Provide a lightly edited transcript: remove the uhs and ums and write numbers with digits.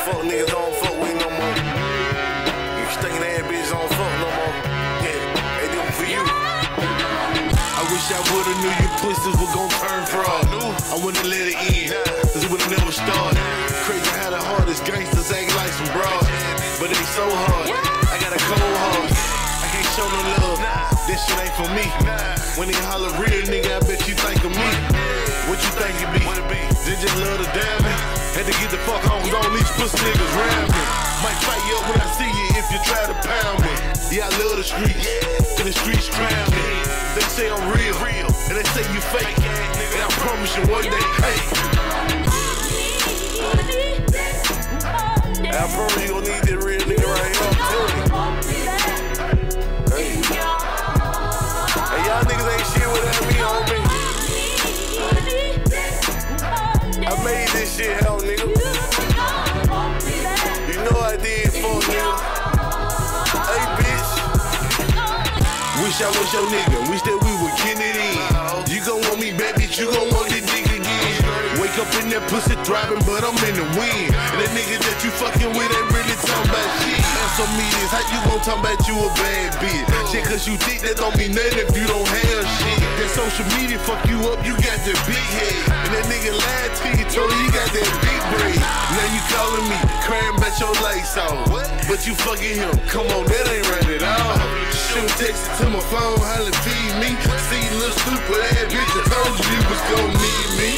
Fuck niggas don't fuck with no more. You stinking ass bitches don't fuck no more. Yeah, they do it for you. I wish I would've knew you pussies were gon' turn fraud. I wouldn't let it in, cause it would've never started. Crazy how the hardest gangsters act like some broads, but they so hard. I got a cold heart. I can't show no love. This shit ain't for me. When they holler real nigga, I bet you think of me. What you think it be? Did you love the diamond? Had to get the fuck on with all these pussy niggas round me. Might fight you up when I see you if you try to pound me. Yeah, I love the streets, and the streets crown me. They say I'm real, and they say you fake. And I promise you one day, hey, I promise you gon' need that real nigga right here. I'm telling you. Hey, y'all niggas ain't shit without me on me. I made this shit hell, nigga. You know I did, fuck nigga. Hey, bitch. Wish I was your nigga. Wish that we would get it in. You gon' want me back, bitch. You gon' want this dick again. Wake up in that pussy thriving, but I'm in the wind. And that nigga that you fucking with ain't really talking about shit. Answer me this, how you gon' talk about you a bad bitch? Shit, cause you think that don't mean nothing if you don't have shit. That social media fuck you up, you got that big head. And that nigga lied to you, told you got that big brain. Now you calling me, crying about your lights off. But you fucking him, come on, that ain't right at all. Shoot texting to my phone, holla feed me. See you little stupid ass bitch, I told you was gon' need me.